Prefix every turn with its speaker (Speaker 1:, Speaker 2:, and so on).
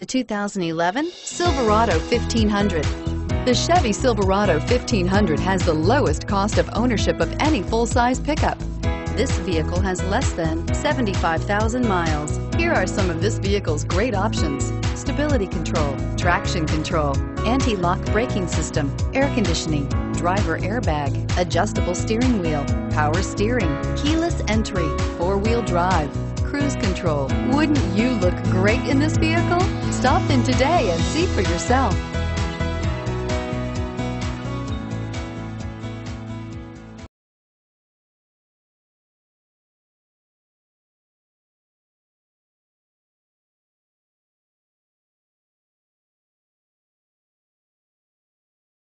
Speaker 1: The 2011 Silverado 1500. The Chevy Silverado 1500 has the lowest cost of ownership of any full-size pickup. This vehicle has less than 75,000 miles. Here are some of this vehicle's great options: stability control, traction control, anti-lock braking system, air conditioning, driver airbag, adjustable steering wheel, power steering, keyless entry, four-wheel drive, cruise control. Wouldn't you look great in this vehicle? Stop in today and see for yourself.